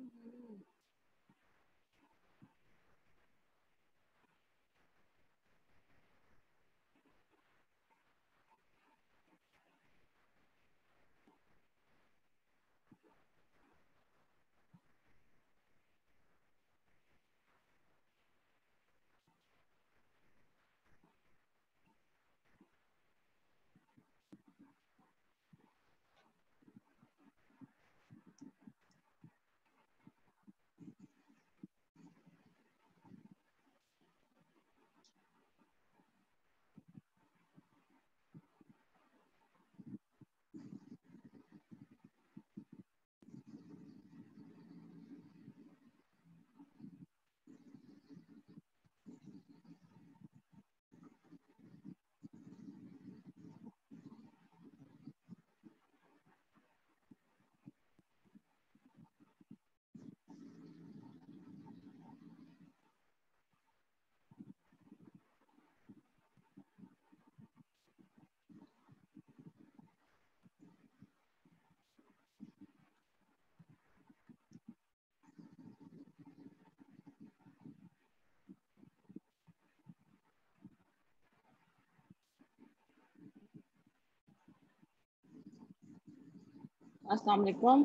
अस्सलाम वालेकुम।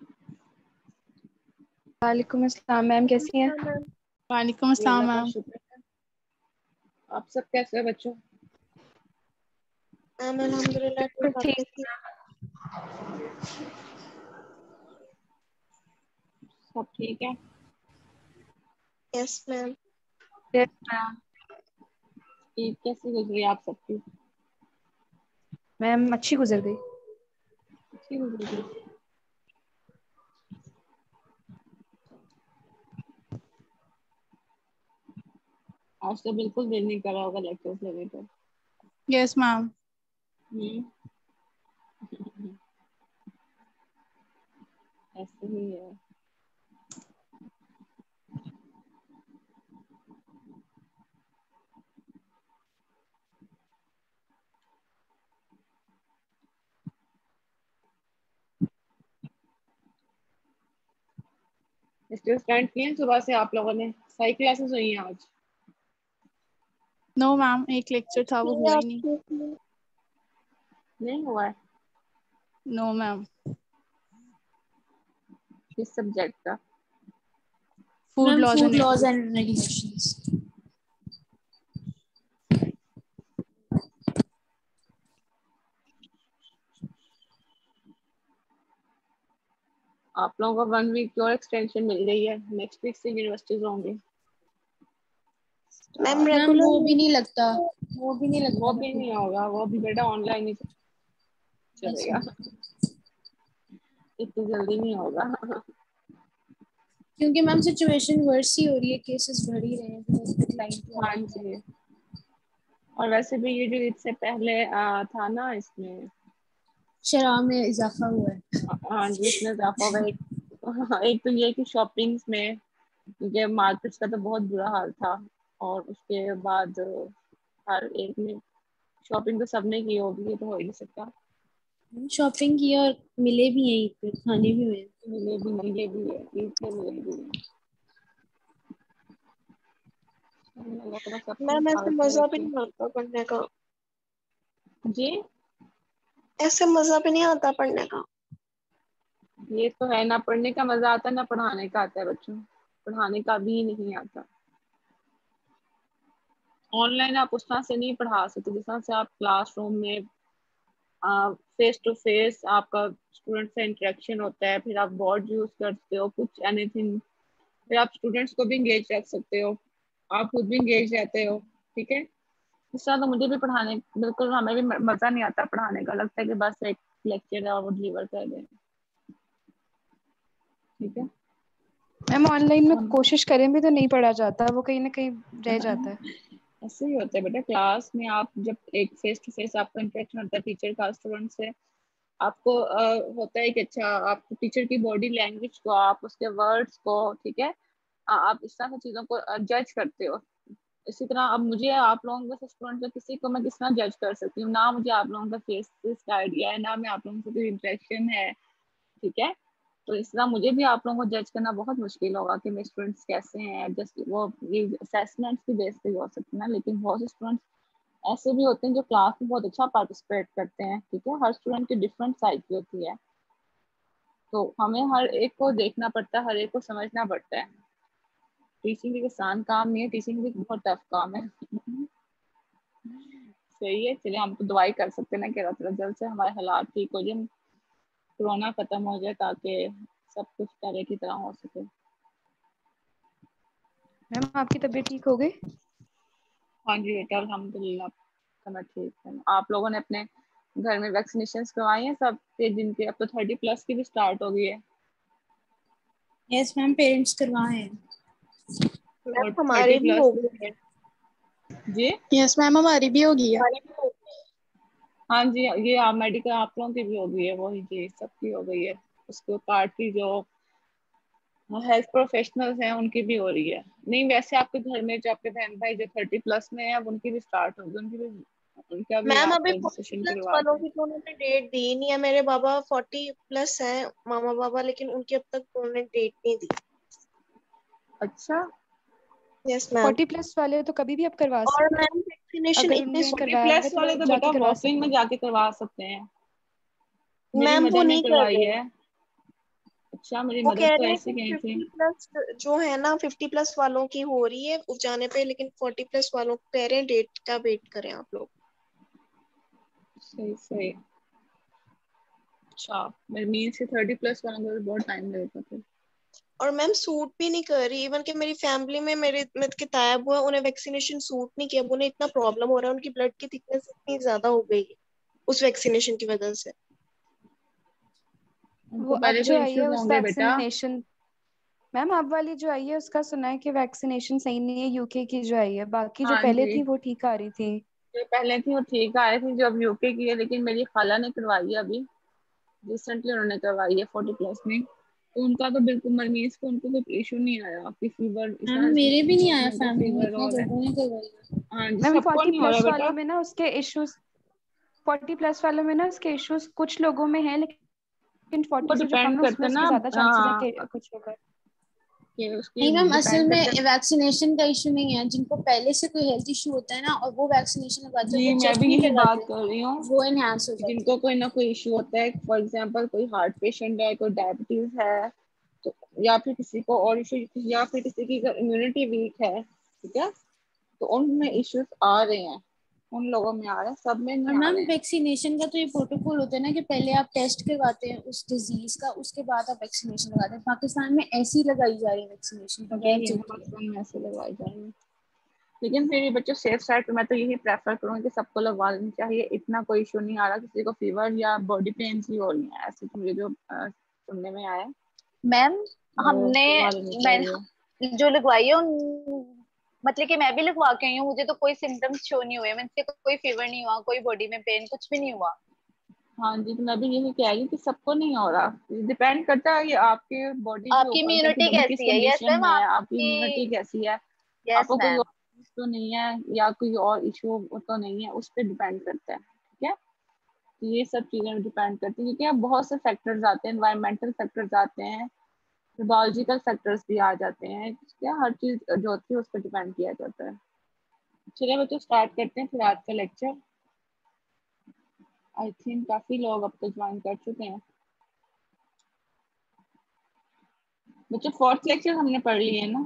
वालेकुम अस्सलाम मैम, कैसी हैं? वालेकुम अस्सलाम अल्लाह का मैम। शुक्र है। आप सब कैसे हो बच्चों? मैम अल्हम्दुलिल्लाह ठीक। आप ठीक। कैसी हैं? सब ठीक है। Yes ma'am. Yes ma'am. Eid कैसी गुजरी आप सबकी? मैम अच्छी गुजर गई। अच्छी गुजरी। आज तो बिल्कुल दिल नहीं कर रहा होगा लेक्चर्स लेने का। Yes ma'am. ऐसे ही है। स्टूडेंट किए सुबह से आप लोगों ने? सारी क्लासेस हुई हैं आज? नो मैम, एक लेक्चर था वो हुआ ही नहीं। नहीं हुआ है? No ma'am. किस सब्जेक्ट का? Food laws and and regulations. आप लोगों को 1 वीक की और एक्सटेंशन मिल गई है। नेक्स्ट वीक से यूनिवर्सिटीज होंगी। मैम मैम रेगुलर वो भी नहीं लगता, वो भी नहीं लगता। वो भी नहीं होगा, वो भी बेटा ऑनलाइन ही चलेगा। इतनी जल्दी नहीं होगा। क्योंकि मैम सिचुएशन वर्स ही हो रही है, केसेस बढ़ ही रहे हैं। हाँ जी। और वैसे भी ये जो इससे पहले था ना, इसमें शराब में इजाफा हुआ है। हाँ जी, इसमें इजाफा हुआ है। एक तो ये कि शॉपिंग्स में, क्योंकि मार्केट्स का तो बहुत बुरा हाल था, और उसके बाद हर एक ने शॉपिंग तो सबने की होगी, ये तो हो ही नहीं सकता। शॉपिंग की और मिले भी हैं, ईद पे खाने भी हुए। मिले भी नहीं, ये भी है, ईद पे मिले भी नहीं। अल्लाह ताला सबकी मैम ऐसे हिफाजत में मजा भी रखे। नहीं आता पढ़ने का। जी, ऐसे मजा भी नहीं आता पढ़ने का। ये तो है, ना पढ़ने का मजा आता ना पढ़ाने का आता है बच्चों। पढ़ाने का भी नहीं आता। ऑनलाइन आप उस तरह से नहीं पढ़ा सकते जिस तरह से आप क्लासरूम में फेस टू फेस आपका स्टूडेंट से इंटरेक्शन होता है, फिर आप बोर्ड यूज करते हो, कुछ एनीथिंग, फिर आप स्टूडेंट्स को भी इंगेज रख सकते हो, आप खुद भी इंगेज रहते हो। ठीक है, इस तरह तो मुझे भी पढ़ाने बिल्कुल, हमें भी मजा नहीं आता पढ़ाने का। लगता है कि बस एक लेक्चर है और वो डिलीवर कर दें। ठीक है। मैम ऑनलाइन में कोशिश करें भी तो नहीं पढ़ा जाता, वो कहीं ना कहीं रह जाता है। ऐसे ही होता है बेटा, क्लास में आप जब एक फेस टू फेस आपका इंटरेक्शन होता है टीचर का स्टूडेंट से, आपको होता है कि अच्छा, आप टीचर की बॉडी लैंग्वेज को, आप उसके वर्ड्स को, ठीक है, आप इस तरह की चीजों को जज करते हो। इसी तरह अब मुझे आप लोगों के स्टूडेंट से किसी को मैं किस तरह जज कर सकती हूँ? ना मुझे आप लोगों का फेस का आइडिया है, ना मैं आप लोगों से कोई इंटरेक्शन है। ठीक है, तो इस तरह मुझे भी आप लोगों को जज करना बहुत मुश्किल होगा कि मेरे स्टूडेंट्स कैसे हैं। जस्ट वो ये असेसमेंट्स की बेस पे ही हो सकते हैं ना, लेकिन बहुत से स्टूडेंट्स ऐसे भी होते हैं जो क्लास में बहुत अच्छा पार्टिसिपेट करते हैं। ठीक है, हर स्टूडेंट की डिफरेंट साइड की होती है, तो हमें हर एक को देखना पड़ता है, हर एक को समझना पड़ता है। टीचिंग एक आसान काम नहीं है, टीचिंग भी बहुत टफ काम है। सही है, चलिए हम तो दुआई कर सकते हैं ना कि अल्लाह ताला जल्द से हमारे हालात ठीक हो जाए, कोरोना खत्म हो जाए, ताकि सब कुछ पहले की तरह हो सके। मैम आपकी तबीयत ठीक हो गई? हाँ जी बेटा, अल्हम्दुलिल्लाह समय ठीक है। आप लोगों ने अपने घर में वैक्सीनेशन करवाई हैं सब के, जिनके अब तो 30+ की भी स्टार्ट हो गई है? यस मैम, पेरेंट्स करवाए हैं। और मैम 30 हमारे भी प्लस हो गई है। जी? यस मैम, हमारी भी होगी है। हमारी भी हो गई है। हाँ जी, ये आप मेडिकल आप लोगों की भी हो गई है, वही जी सबकी हो गई है। उसके पार्ट की जो हेल्थ प्रोफेशनल्स हैं उनकी भी हो रही है। नहीं वैसे आपके घर में जो आपके बहन भाई जो 30+ में है, अब उनकी भी स्टार्ट होगी, उनकी भी, उनका भी मैम आप अभी 40 रजिस्ट्रेशन प्लस करवा वालों दें। की तो उन्होंने डेट दी नहीं है। मेरे बाबा 40+ हैं, मामा बाबा, लेकिन उनकी अब तक उन्होंने डेट नहीं दी। अच्छा, यस मैम। 40+ वाले तो कभी भी आप करवा और सकते हैं। मैम वैक्सीनेशन अगर इतने उन्होंने 40 करवाया है प्लस तो वाले वो तो जाके बेटा करवा वॉक इन सकते में हैं। जाके करवा सकते हैं। मेरी मैम वो मदर ने नहीं कर करवाई रहे। है। अच्छा, मेरी वो मदर कह तो रहे हैं ऐसी कि कही थी। 50+ जो है ना, 50+ वालों की हो रही है उस जाने पे, लेकिन 40+ वालों को कह रहे हैं डेट का वेट करें आप लोग। सही सही। अच्छा, मेरे मीन से 30+ वालों को तो बहुत टाइम लगता था। और मैम सूट भी नहीं कर रही। इवन कि मेरी फैमिली में मेरे के ताया हुआ, उन्हें वैक्सीनेशन सूट नहीं किया। अब उन्हें इतना प्रॉब्लम हो रहा है, उनकी ब्लड की थिकनेस इतनी ज्यादा हो गई है उस वैक्सीनेशन की वजह से। वो उनको अब पहले जो कोई आई है इश्यूज उस होंगे बेटा। वैक्सीनेशन, मैम अब वाली जो आई है उसका सुना है कि वैक्सीनेशन सही नहीं है, यूके की जो आई है। बाकी जो हाँ पहले जी, थी वो ठीक आ रही थी। जो पहले थी वो ठीक आ रही थी, जो अब यूके की है, लेकिन मेरी खाला ने करवाई है अभी, रिसेंटली उन्होंने करवाई है 40+ में। तो उनका तो बिल्कुल मरीज को उनको कोई इशू नहीं आया कि फीवर इस मैम तरह से, मेरे भी नहीं आया, उनको फैमिली में फीवर इतने और है। लोगों ने करवाई है। हाँ जी, मैम सबको फोर्टी नहीं हो रहा प्लस वालों बेटा। में ना उसके इश्यूज, 40+ वालों में ना उसके इश्यूज कुछ लोगों में है, लेकिन वो 40 से जो कम डिपेंड है उसमें करते उसके ना, ज्यादा चांसेस है कि कुछ होगा। कि उसकी नहीं मैम, असल डिपेंड करते। में वैक्सीनेशन का इशू नहीं है। जिनको पहले से कोई हेल्थ इशू होता है ना और वो वैक्सीनेशन लगवाते हैं, जी वो मैं चेक भी नहीं यही बात करवाते, कर रही हूँ, वो एनहांस हो जाते जिनको कोई ना कोई इशू होता है, फॉर एग्जांपल कोई हार्ट पेशेंट है, कोई डायबिटीज है, तो या फिर किसी को और इशू, या फिर किसी की इम्यूनिटी वीक है, ठीक है, तो उनमें इश्यूज आ रहे हैं, उन लोगों में आ रहे हैं, सब में और नहीं आ मैम रहे हैं। वैक्सीनेशन का तो ये प्रोटोकॉल होता है ना कि पहले आप टेस्ट करवाते हैं उस डिजीज का, उसके बाद आप वैक्सीनेशन लगाते हैं। पाकिस्तान में ऐसी लगाई जा रही है वैक्सीनेशन बगैर यही है चेक ना, किए। बचपन में ऐसे लगवाई जा रही है। लेकिन फिर भी बच्चों सेफ साइड पे मैं तो यही प्रेफर करूंगी कि सबको लगवा लेनी चाहिए। इतना कोई इशू नहीं आ रहा, किसी को फीवर या बॉडी पेन ही हो रही है, ऐसे तो मुझे जो सुनने में आया है, मैम तो हमने लगवा लेनी चाहिए। मैं जो लगवाई है मतलब कि मैं भी लगवा के आई हूँ, मुझे तो कोई सिम्टम्स शो नहीं हुए। मैंने कोई फीवर नहीं हुआ, कोई बॉडी में पेन कुछ भी नहीं हुआ। हाँ जी, तो मैं भी यही कह रही हूँ कि सबको नहीं हो रहा, डिपेंड करता है ये आपके बॉडी के आपकी ऊपर कि आपकी इम्यूनिटी बॉडी किस कैसी है? यस कंडीशन मैम, में है, आपकी आपकी। इम्यूनिटी कैसी है, यस आपको कोई मैम। और तो नहीं है, या कोई और इशू तो नहीं है, उस पर डिपेंड करता है। ठीक है, तो ये सब चीज़ें डिपेंड करती है, क्योंकि अब बहुत से फैक्टर्स आते हैं, एनवायरमेंटल फैक्टर्स आते हैं, बायोलॉजिकल फैक्टर्स भी आ जाते हैं। क्या हर चीज़ जो होती है उस पर डिपेंड किया जाता है। चलिए बच्चों, स्टार्ट करते हैं फिर आज का लेक्चर। आई थिंक काफ़ी लोग अब तक ज्वाइन कर चुके हैं। बच्चों 4th लेक्चर हमने पढ़ लिए है ना?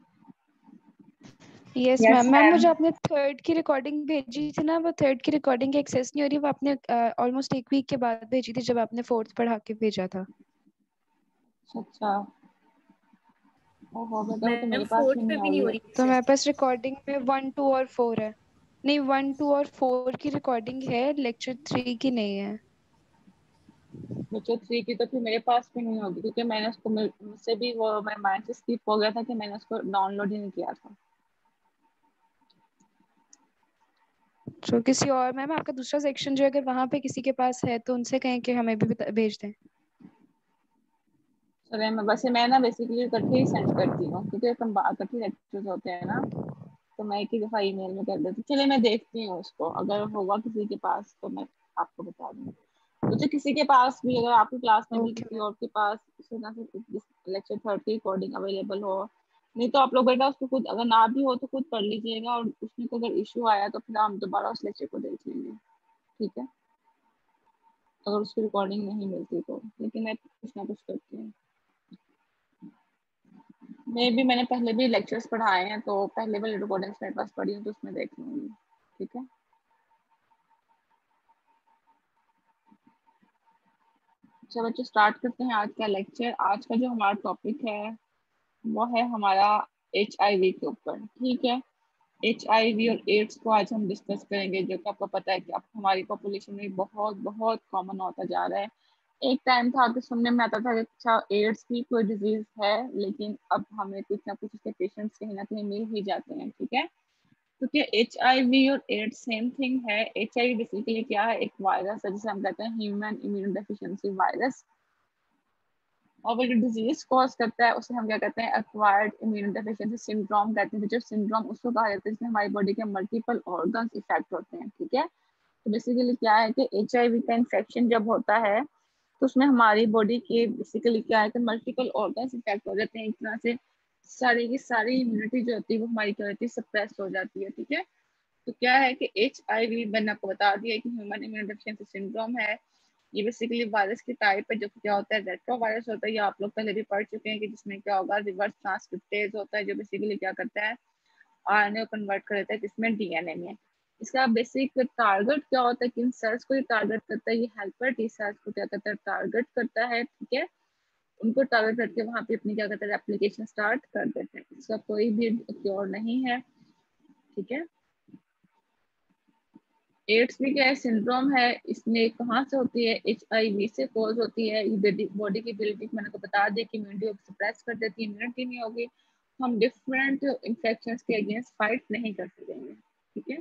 Yes yes ma'am. Ma'am ma'am. मुझे आपने थर्ड की रिकॉर्डिंग भेजी थी ना, वो थर्ड की रिकॉर्डिंग एक्सेस नहीं हो रही। वो आपने ऑलमोस्ट एक वीक के बाद भेजी थी, जब आपने फोर्थ पढ़ा के भेजा था। अच्छा, ओहो बेटा, वो तो मैम मेरे पास भी फोर्थ पे नहीं आ भी नहीं रही हो है। रही तो एक्सेस। मेरे पास रिकॉर्डिंग में 1, 2 और 4 है। नहीं, 1, 2 और 4 की रिकॉर्डिंग है, लेक्चर 3 की नहीं है। बच्चों 3 की तो फिर मेरे पास भी नहीं होगी, क्योंकि मैंने उसको मुझसे भी वो मेरे माइंड से स्किप हो गया था कि मैंने उसको डाउनलोड ही नहीं किया था। तो किसी और, मैम आपका दूसरा सेक्शन जो है, अगर वहाँ पे किसी के पास है तो उनसे कहें कि हमें भी भेज दें। चले मैं ना बेसिकली इकट्ठे ही सेंड करती हूँ, क्योंकि इकट्ठे लेक्चर्स होते हैं ना, तो मैं एक ही दफ़ा ईमेल में कर देती हूँ। चलिए मैं देखती हूँ उसको, अगर होगा किसी के पास तो मैं आपको बता दूँगी। तो जो किसी के पास भी, अगर आपकी क्लास में भी ओके किसी मैम। और के पास वजह से लेक्चर 3rd की रिकॉर्डिंग अवेलेबल हो। नहीं तो आप लोग बेटा उसको खुद, अगर ना भी हो तो खुद पढ़ लीजिएगा, और उसमें को अगर इशू आया तो फिर हम दोबारा उस लेक्चर को देख लेंगे, ठीक है, अगर उसकी रिकॉर्डिंग नहीं मिलती तो। लेकिन मैं कुछ ना कुछ करती हूँ। मैंने पहले भी लेक्चर्स पढ़ाए हैं, तो पहले वाली रिकॉर्डिंग्स मेरे पास पढ़ी हूँ, तो उसमें देख लूँगी, ठीक है। अच्छा बच्चों, स्टार्ट करते हैं आज का लेक्चर। आज का जो हमारा टॉपिक है वो है हमारा HIV के ऊपर, ठीक है। HIV और एड्स को आज हम डिस्कस करेंगे, जो कि आपको पता है कि अब हमारी पॉपुलेशन में बहुत बहुत कॉमन होता जा रहा है। एक टाइम था कि सुनने में आता था कि अच्छा एड्स भी कोई डिजीज है, लेकिन अब हमें कुछ ना कुछ उसके पेशेंट्स कहीं ना कहीं मिल ही जाते हैं, ठीक है। क्योंकि HIV और एड्स सेम थिंग है। HIV बेसिकली क्या है, एक वायरस है जिसे हम कहते हैं ह्यूमन इम्यून डेफिशिएंसी वायरस, और वो जो डिजीज कॉज करता है उसे हम क्या कहते हैं, एक्वायर्ड इम्यून डेफिशिएंसी सिंड्रोम कहते हैं। जो सिंड्रोम उसको कहा जाता है जिसमें हमारी बॉडी के मल्टीपल ऑर्गन्स इफेक्ट होते हैं, ठीक है। तो बेसिकली क्या है कि HIV का इन्फेक्शन जब होता है तो उसमें हमारी बॉडी के बेसिकली क्या है कि मल्टीपल ऑर्गन्स इफेक्ट हो जाते हैं। एक तरह से सारी की सारी इम्यूनिटी जो होती है वो हमारी क्या होती है, सप्रेस हो जाती है, ठीक है। तो क्या है कि HIV मैंने आपको बता दिया कि ह्यूमन इम्यून डेफिशिएंसी सिंड्रोम है। ये बेसिकली वायरस की टाइप है, जो क्या होता है, रेट्रो वायरस होता है। ये आप लोग पहले भी पढ़ चुके हैं कि जिसमें क्या होगा, रिवर्स ट्रांसक्रिप्टेज होता है, जो बेसिकली क्या करता है, RNA को कन्वर्ट कर देता है किसमें, DNA में। इसका बेसिक टारगेट क्या होता है, किन सेल्स को ये टारगेट करता है, ये हेल्पर टी सेल्स को क्या करता है, टारगेट करता है, ठीक है। उनको टारगेट करके वहां पे अपनी क्या करता है, एप्लीकेशन स्टार्ट कर देते हैं। इसका कोई भी क्योर नहीं है, ठीक है। एड्स भी क्या है, सिंड्रोम है। इसमें कहाँ से होती है, HIV से कॉज होती है। ये बॉडी की एबिलिटी मैंने को बता दी कि इम्यूनिटी को सप्रेस कर देती है, इम्यूनिटी नहीं होगी तो हम डिफरेंट इन्फेक्शन के अगेंस्ट फाइट नहीं कर सकेंगे, ठीक है।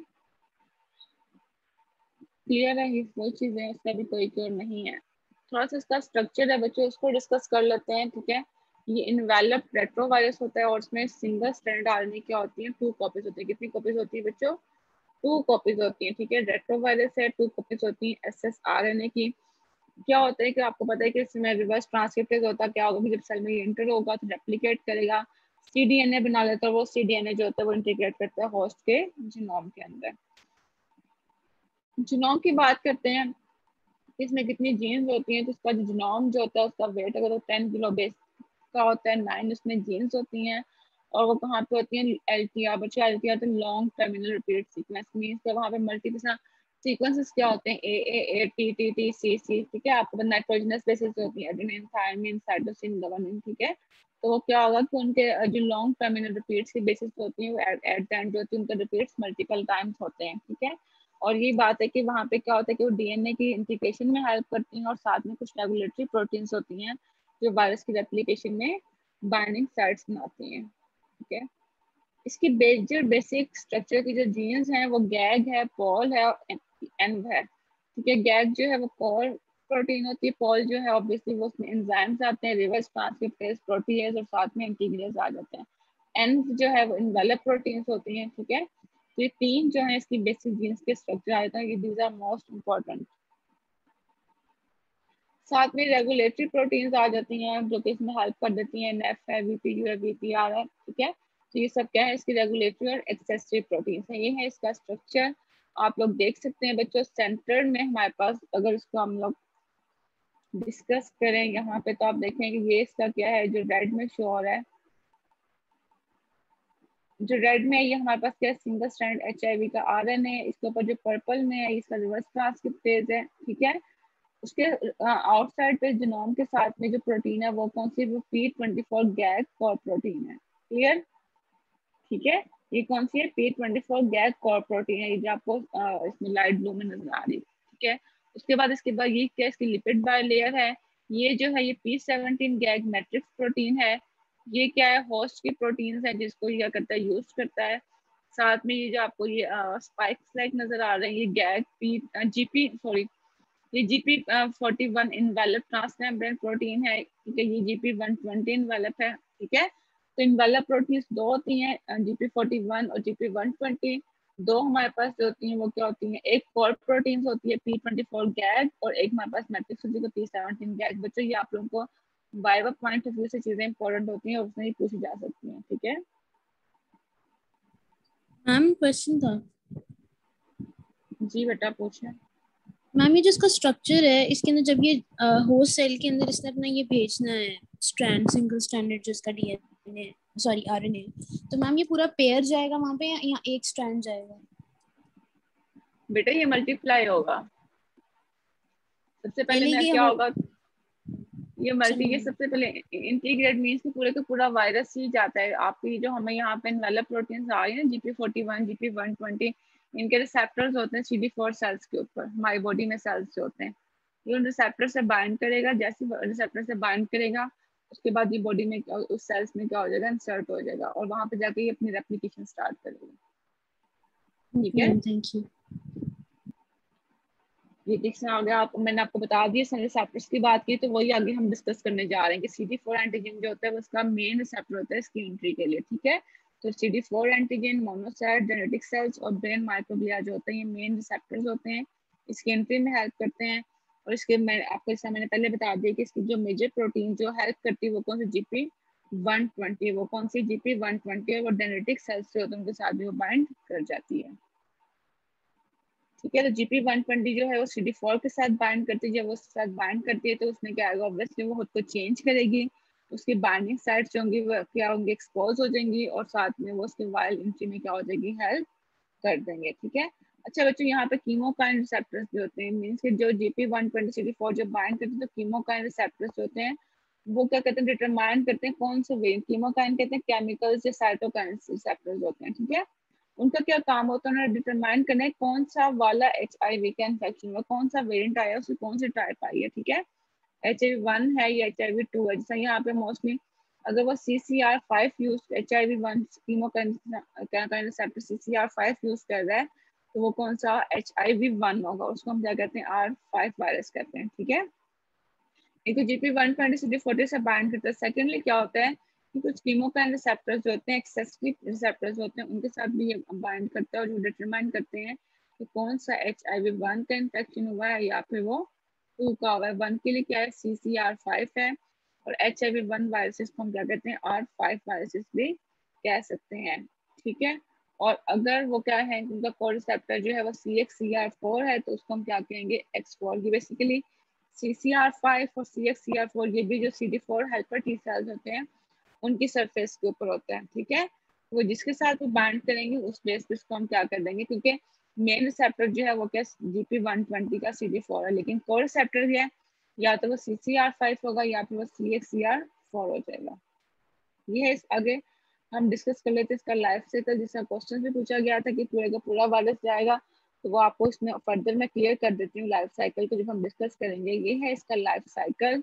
क्लियर है, ये वो चीजें, इसका भी कोई क्योर नहीं है। थोड़ा सा इसका स्ट्रक्चर है बच्चों, उसको डिस्कस कर लेते हैं, ठीक है। ये इनवेलप रेट्रोवायरस होता है, और उसमें सिंगल स्ट्रैंड RNA क्या होती है, 2 कॉपीज होती है। कितनी कॉपीज होती है बच्चों, 2 कॉपीज होती है, ठीक है। रेट्रोवायरस है, 2 कॉपीज होती है ssRNA की। क्या होता है कि आपको पता है कि इसमें रिवर्स ट्रांसक्रिप्टेज होता है। क्या होगा कि जब सेल में एंटर होगा तो रेप्लिकेट करेगा, cDNA बना लेता है। वो cDNA जो होता है वो इंटीग्रेट करता है होस्ट के जीनोम के अंदर। जीनोम की बात करते हैं, इसमें कितनी जीन्स होती हैं। तो उसका जो जीनोम जो होता है उसका वेट अगर वो 10 किलो बेस का होता है, 9 उसमें जीन्स होती हैं। और वो कहाँ पे होती हैं, LTR बच्चे, LTR तो long terminal repeat sequence means कि वहाँ पे मल्टीपल सीक्वेंसेस क्या होते हैं, A T T T C C, ठीक है। आपको नाइट्रोजनस बेसिस होती है, एडेनिन, थायमिन, साइटोसिन, गुआनिन, ठीक है। तो वो क्या होगा कि उनके जो लॉन्ग टर्मिनल रिपीट्स की बेसिस होती है वो एट द एंड जो होती है उनके रिपीट्स मल्टीपल टाइम्स होते हैं, ठीक है। और ये बात है कि वहाँ पे क्या होता है कि वो DNA की इंटीग्रेशन में हेल्प करती हैं, और साथ में कुछ रेगुलेटरी प्रोटीन्स होती हैं जो वायरस की रेप्लिकेशन में बाइंडिंग साइट्स बनाती हैं, ठीक है। इसकी जो बेसिक स्ट्रक्चर की जो जीन्स हैं वो गैग है, पॉल है और एनव है, ठीक है। गैग जो है वो पॉल प्रोटीन होती है, पॉल जो है ऑब्वियसली वो उसमें एंजाइम्स आते हैं, रिवर्स ट्रांसक्रिप्टेज, प्रोटीएज और साथ में इंटीग्रेज आ जाते हैं। एनव जो है वो इनवेलप प्रोटीन्स होती हैं, ठीक है। तो ये 3 जो है इसकी बेसिक जीन्स के स्ट्रक्चर आए थे, ये दीज आर मोस्ट इम्पोर्टेंट। साथ में रेगुलेटरी प्रोटीन्स आ जाती हैं जो कि इसमें हेल्प कर देती हैं, NF है, VPU है, VPR है, ठीक है। तो ये सब क्या है, इसकी रेगुलेटरी और एक्सेसरी प्रोटीन्स है। ये है इसका स्ट्रक्चर, आप लोग देख सकते हैं बच्चों। सेंटर में हमारे पास अगर इसको हम लोग डिस्कस करें यहाँ पे, तो आप देखें कि ये इसका क्या है, जो रेड में शो हो रहा है, जो रेड में है ये हमारे पास क्या है, सिंगल स्ट्रैंड HIV का RNA है। इसके ऊपर जो पर्पल में है इसका रिवर्स ट्रांसक्रिप्टेज है, ठीक है। उसके आउटसाइड पे जीनोम के साथ में जो प्रोटीन है वो कौन सी, वो P24 गैग कोर प्रोटीन है, क्लियर, ठीक है। ये कौन सी है, P24 गैग कोर प्रोटीन है, ये जो आपको इसमें लाइट ब्लू में नजर आ रही है, ठीक है। उसके बाद ये क्या, इसकी लिपिड बाइलेयर है। ये जो है ये P17 गैग मैट्रिक्स प्रोटीन है। ये क्या है, होस्ट की प्रोटीन है जिसको ये करता है, यूज करता है। साथ में ये जो आपको ये स्पाइक्स लाइक नजर आ रहे हैं, ये गैग ये GP41 इनवेलप ट्रांसमेम्ब्रेन प्रोटीन है, ठीक है। ये GP120 इनवेलप है, ठीक है। तो इनवेलप प्रोटीन्स 2 होती हैं, GP41 और GP120। 2 हमारे पास जो होती हैं वो क्या होती हैं, एक कोर प्रोटीन्स होती है P24 गैग, और एक हमारे पास मैट्रिक्स होती है P17 गैग। बच्चों ये आप लोगों को वाइवा पॉइंट ऑफ व्यू से चीजें इंपॉर्टेंट होती हैं और उसमें ही पूछी जा सकती हैं, ठीक है। मैम क्वेश्चन था। जी बेटा पूछें। मैम ये जो इसका स्ट्रक्चर है, इसके अंदर जब ये होस्ट सेल के अंदर इसने अपना ये भेजना है स्ट्रैंड, सिंगल स्ट्रैंडेड जो इसका डीएनए सॉरी आरएनए, तो मैम ये पूरा पेयर जाएगा वहां पे या यहाँ एक स्ट्रैंड जाएगा? बेटा ये मल्टीप्लाई होगा। सबसे पहले पहले मैं ये क्या हो होगा, ये सबसे पहले इंटीग्रेट मीन्स कि पूरे का पूरा वायरस ही जाता है। आपकी जो हमें यहाँ पे एनवेलप प्रोटीन्स आ रही है GP41 GP120, इनके रिसेप्टर्स होते हैं CD4 सेल्स के ऊपर, हमारी बॉडी में सेल्स जो होते हैं। ये उन रिसेप्टर से बाइंड करेगा, जैसे रिसेप्टर से बाइंड करेगा उसके बाद ये बॉडी में उस सेल्स में क्या हो जाएगा, इंसर्ट हो जाएगा और वहां पे जाके ये अपनी रेप्लिकेशन स्टार्ट करेगा, ठीक है। Thank you. ये डिक्शन आ गया। मैंने आपको बता दिया रिसेप्टर्स की बात की, तो वही आगे हम डिस्कस करने जा रहे हैं कि CD4 एंटीजन जो होता है वो उसका मेन रिसेप्टर होता है इसकी एंट्री के लिए, ठीक है। तो CD4 antigen, monocyte, genetic cells और ब्रेन माइक्रोग्लिया जो होते हैं ये मेन रिसेप्टर्स होते हैं, इसकी एंट्री में हेल्प करते हैं। और इसके मैं आपको जैसा मैंने पहले बता दिया कि इसकी जो मेजर प्रोटीन जो हेल्प करती है वो कौन सी, GP120, वो कौन सी GP120 और जेनेटिक सेल्स जो होते हैं उनके साथ भी वो बाइंड कर जाती है, ठीक है। तो GP120 जो है वो CD4 के साथ बाइंड करती है, जब वो उसके साथ बाइंड करती है तो उसमें क्या आएगा, ऑब्वियसली वो खुद को चेंज करेगी, उसकी बाइंडिंग साइट्स जो होंगी वो क्या होंगी, एक्सपोज हो जाएंगी और साथ में वो उसके वाइल्ड एंट्री में क्या हो जाएगी, हेल्प कर देंगे, ठीक है। अच्छा बच्चों यहाँ पे कीमोकाइन रिसेप्टर्स भी होते हैं, मीन्स कि जो GP120 CD4 जो बाइंड करते हैं तो कीमोकाइन रिसेप्टर्स होते हैं वो क्या कहते हैं, डिटरमाइन करते हैं कौन से वे, कीमोकाइन कहते हैं केमिकल्स या साइटोकाइन रिसेप्टर्स होते हैं, ठीक है। उनका क्या काम होता है, उन्हें डिटरमाइन करना है कौन सा वाला HIV का इन्फेक्शन हुआ, कौन सा वेरिएंट आया, उसकी कौन सी टाइप आई है, ठीक है। HIV1 है या HIV2 है, जैसा यहाँ पे मोस्टली अगर वो CCR5 use, HIV1 कीमोकाइन receptor CCR5 use कर रहा है तो वो कौन सा HIV1 होगा, उसको हम क्या कहते हैं, R5 वायरस कहते हैं, ठीक है। एक तो GP120 CD40 से बाइंड करता है। सेकेंडली क्या होता है कि कुछ कीमोकाइन रिसेप्टर्स जो होते हैं, एक्सेसिव रिसेप्टर्स होते हैं, उनके साथ भी ये बाइंड करता है और जो डिटरमाइन करते हैं कि कौन सा HIV1 का इन्फेक्शन हुआ है या फिर वो 2 का हुआ है। 1 के लिए क्या है, CCR5 है और HIV1 वायरसेस को हम क्या कहते हैं, R5 वायरसेस भी कह सकते हैं, ठीक है। और अगर वो क्या है, उनका कोर रिसेप्टर जो है वो CXCR4 है तो उसको हम क्या कहेंगे, X4। ये बेसिकली CCR5 और CXCR4 ये भी जो CD4 हेल्पर टी सेल्स होते हैं उनकी सरफेस के ऊपर होते हैं, ठीक है। वो जिसके साथ वो बाइंड करेंगे उस बेस पे इसको हम क्या कर देंगे, क्योंकि मेन रिसेप्टर जो है वो क्या GP120 का CD4 है, लेकिन कोर रिसेप्टर है या तो वो CCR5 होगा या फिर वो CXCR4 हो जाएगा। ये है। आगे हम डिस्कस कर लेते हैं इसका लाइफ साइकिल, जिसका क्वेश्चन भी पूछा गया था कि पूरे का पूरा वायरस जाएगा, तो वो आपको इसमें फर्दर मैं क्लियर कर देती हूँ लाइफ साइकिल को जब हम डिस्कस करेंगे। ये है इसका लाइफ साइकिल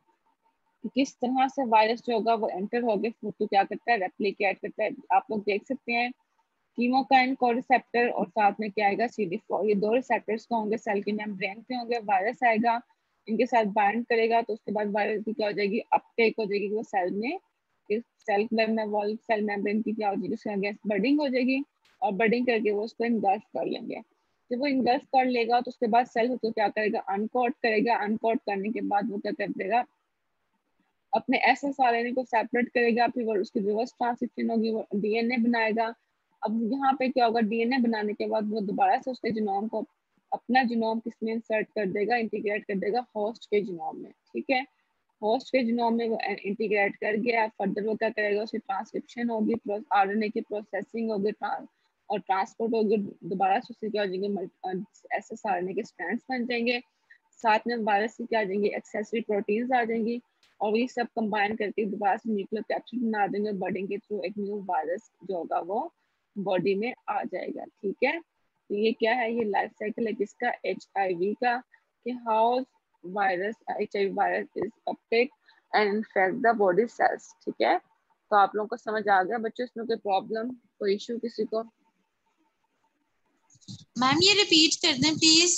कि किस तरह से वायरस जो होगा वो एंटर होके तो क्या करता है, रेप्लिकेट करता है। आप लोग देख सकते हैं कीमोकाइन को रिसेप्टर और साथ में क्या आएगा, CD4, ये दो रिसेप्टर्स को होंगे, सेल के मेम्ब्रेन पे होंगे, वायरस आएगा इनके साथ बाइंड करेगा तो उसके बाद वायरस की क्या हो जाएगी, अपटेक हो जाएगी, वो सेल में सेल मेम्ब्रेन की क्या हो जाएगी, उसके अगेंस्ट बडिंग हो जाएगी और बडिंग करके वो उसको इनगल्फ कर लेंगे। जब वो इनगल्फ कर लेगा तो उसके बाद सेल को क्या करेगा, अनकोड करेगा, अनकोड करने के बाद वो क्या कर देगा, अपने SSRNA को सेपरेट करेगा, फिर वो उसकी रिवर्स ट्रांसक्रिप्शन होगी, वो DNA बनाएगा। अब यहाँ पे क्या होगा, DNA बनाने के बाद वो दोबारा से उसके जीनोम को अपना जीनोम किसमें इंसर्ट कर देगा, इंटीग्रेट कर देगा होस्ट के जीनोम में, ठीक है। होस्ट के जीनोम में वो इंटीग्रेट कर गया, फर्दर वो क्या करेगा, उसकी ट्रांसक्रिप्शन होगी, RNA की प्रोसेसिंग होगी और ट्रांसपोर्ट होगी, दोबारा से उससे क्या हो जाएंगे, SSRNA के स्ट्रैंड्स बन जाएंगे, साथ में वायरस से क्या आ जाएंगे, एक्सेसरी प्रोटीन्स आ जाएंगी और ये सब कंबाइन करके दोबारा से न्यूक्लियोकैप्सिड बना देंगे, बडिंग के थ्रू एक न्यू वायरस जो होगा वो बॉडी में आ जाएगा, ठीक है। तो ये क्या है, ये लाइफ साइकिल है किसका, HIV का, कि how virus HIV virus is uptake and infect the body cells, ठीक है। तो आप लोगों को समझ आ गया बच्चों, इसमें कोई प्रॉब्लम, कोई इशू किसी को? मैम ये रिपीट कर दें प्लीज।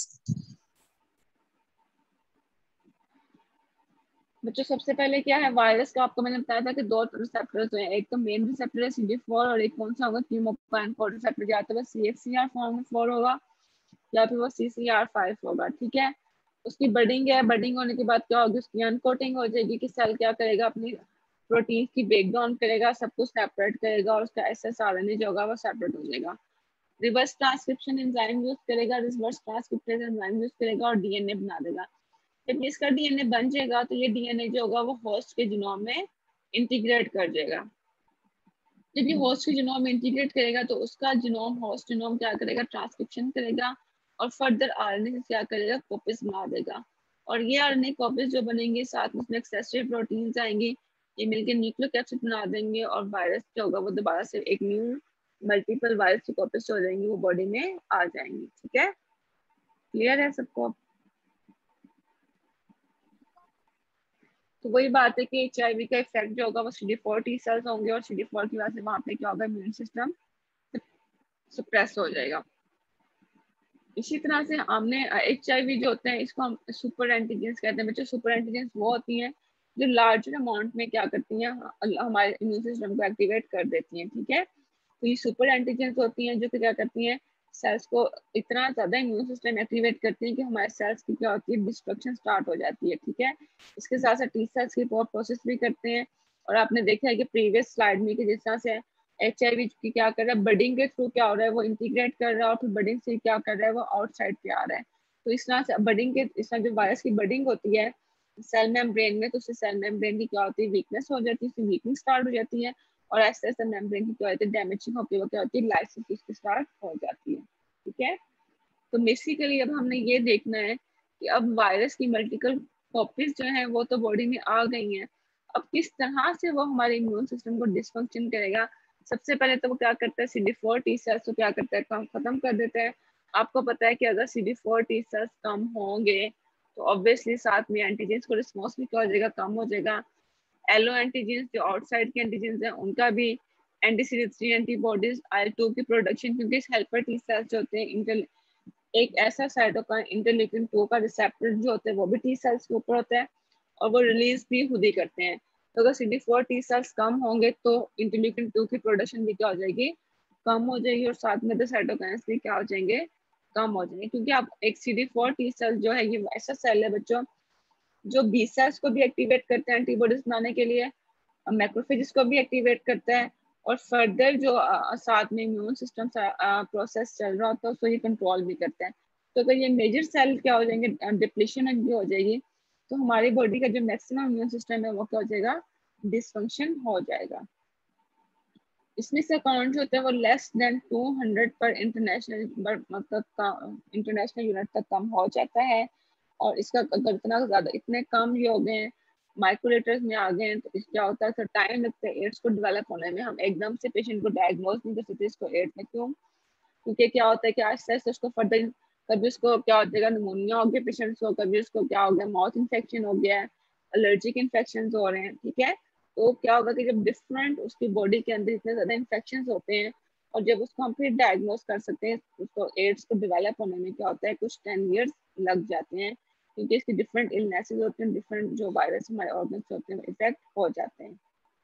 बच्चों सबसे पहले क्या है, वायरस का आपको मैंने बताया था कि दो रिसेप्टर्स हैं, एक तो मेन रिसेप्टर है CD4 और एक कौन सा होगा, कीमोकाइन कोड रिसेप्टर, या तो वो CXCR4 होगा या फिर वो CCR5 होगा, ठीक है। उसकी बडिंग है, बडिंग होने के बाद क्या होगी, उसकी अनकोटिंग हो जाएगी कि सेल क्या करेगा, अपनी प्रोटीन की ब्रेक डाउन करेगा, सब कुछ सेपरेट करेगा और उसका एसएसआरएनए जो होगा वो सेपरेट हो जाएगा। रिवर्स ट्रांसक्रिप्शन एंजाइम यूज करेगा, रिवर्स ट्रांसक्रिप्टेज एंजाइम यूज करेगा और डीएनए बना देगा। जब इसका डीएनए बन जाएगा तो ये डीएनए जो होगा वो होस्ट के जीनोम में इंटीग्रेट कर जाएगा। जब ये होस्ट के जीनोम में इंटीग्रेट करेगा तो उसका जीनोम, होस्ट जीनोम क्या करेगा, ट्रांसक्रिप्शन करेगा और फर्दर आरएनए से क्या करेगा, कॉपीज बना देगा। और ये आरएनए कॉपीज जो बनेंगे साथ में उसमें एक्सेसरी प्रोटीन्स आएंगी, ये मिलकर न्यूक्लिक एसिड बना देंगे और वायरस जो होगा वो दोबारा से एक न्यू मल्टीपल वायरस की कॉपीज हो जाएंगी, वो बॉडी में आ जाएंगी। ठीक है, क्लियर है सबको? तो वही बात है कि एचआईवी का इफेक्ट जो होगा वो CD4 टी सेल्स होंगे और CD4 की वजह से वहां पे क्या होगा, इम्यून सिस्टम सप्रेस हो जाएगा। इसी तरह से हमने एचआईवी जो होते हैं इसको हम सुपर एंटीजेंस कहते हैं बच्चों। सुपर एंटीजेंस वो होती हैं जो लार्जर अमाउंट में क्या करती हैं, हमारे इम्यून सिस्टम को एक्टिवेट कर देती हैं। ठीक है, तो ये सुपर एंटीजेंस होती हैं जो कि क्या करती हैं, सेल्स को इतना ज्यादा इम्यून सिस्टम एक्टिवेट करती हैं कि हमारे सेल्स की क्या होती है, डिस्ट्रक्शन स्टार्ट हो जाती है। ठीक है, इसके साथ साथ टी सेल्स की प्रोसेस भी करते हैं। और आपने देखा है कि प्रीवियस स्लाइड में कि जिस तरह से एचआईवी की क्या कर रहा है, बडिंग के थ्रू क्या हो रहा है, वो इंटीग्रेट कर रहा है और फिर बडिंग से क्या कर रहा है, वो आउटसाइड पे आ रहा है। तो इस तरह से बडिंग के, इस तरह जो वायरस की बडिंग होती है सेल मेम्ब्रेन में, तो उससे सेल मेम्ब्रेन की क्या होती है, वीकनेस हो जाती है, उसकी वीकनिंग स्टार्ट हो जाती है और ऐसे ऐसे मेम्ब्रेन की क्या होती है, डैमेजिंग होती है, वो क्या होती है, लाइसिस उसकी स्टार्ट हो जाती है। ठीक है, तो बेसिकली अब हमने ये देखना है कि अब वायरस की मल्टीपल कॉपीज जो है वो तो बॉडी में आ गई हैं, अब किस तरह से वो हमारे इम्यून सिस्टम को डिसफंक्शन करेगा। सबसे पहले तो वो क्या करता है, CD4 टी सेल्स को क्या करता है, खत्म कर देता है। आपको पता है कि अगर CD4 टी सेल्स कम होंगे तो ऑब्वियसली साथ में एंटीजेंस को रिस्पॉन्स भी क्या हो जाएगा, कम हो जाएगा। एलो एंटीजेंस जो आउटसाइड के एंटीजेंस हैं उनका भी, एंटी-CD3 एंटीबॉडीज, IL-2 की प्रोडक्शन, क्योंकि हेल्पर टी सेल्स जो होते हैं, एक ऐसा साइटोकाइन इंटरल्यूकिन 2 का रिसेप्टर जो होता है वो भी टी सेल्स के ऊपर होता है और वो रिलीज भी खुद ही करते हैं। तो अगर CD4 टी सेल्स कम होंगे तो इंटरल्यूकिन 2 की प्रोडक्शन भी क्या हो जाएगी, कम हो जाएगी और साथ में साइटोकाइंस भी क्या हो जाएंगे, कम हो जाएंगे। क्योंकि आप एक CD4 टी सेल जो है ये ऐसा सेल है बच्चों जो बी सेल्स को भी एक्टिवेट करते हैं एंटीबॉडीज बनाने के लिए, मैक्रोफेजेस को भी एक्टिवेट करता है और फर्दर जो साथ में इम्यून सिस्टम प्रोसेस चल रहा होता है उसको ये कंट्रोल भी करता है। तो अगर ये मेजर सेल क्या हो जाएंगे, डिप्लीशन भी हो जाएगी, तो हमारी बॉडी का जो मैक्सिमम इम्यून सिस्टम है वो क्या हो जाएगा, डिसफंक्शन हो जाएगा। इसमें से काउंट जो होता है वो लेस देन 200 पर इंटरनेशनल मतलब इंटरनेशनल यूनिट तक कम हो जाता है। और इसका अगर इतना ज्यादा, इतने कम ये हो गए हैं, माइक्रोलीटर्स में आ गए हैं, तो क्या होता है, टाइम लगता है एड्स को डेवलप होने में। हम एकदम से पेशेंट को डायग्नोज नहीं कर सकते इसको एड्स में। क्यों? क्योंकि क्या होता है कि आस्ते आस्ते उसको फर्दर, कभी उसको क्या हो जाएगा, निमोनिया हो गया पेशेंट को, कभी उसको क्या हो गया, माउथ इन्फेक्शन हो गया है, एलर्जिक इन्फेक्शन हो रहे हैं। ठीक है, तो क्या होगा कि जब डिफरेंट उसकी बॉडी के अंदर इतने ज्यादा इन्फेक्शन होते हैं और जब उसको हम फिर डायग्नोज कर सकते हैं, उसको एड्स को डेवलप होने में क्या होता है, कुछ 10 years लग जाते हैं, क्योंकि इसकी डिफरेंट इलनेसेस होते हैं, डिफरेंट जो वायरस हमारे ऑर्गन्स होते हैं इफेक्ट हो जाते हैं।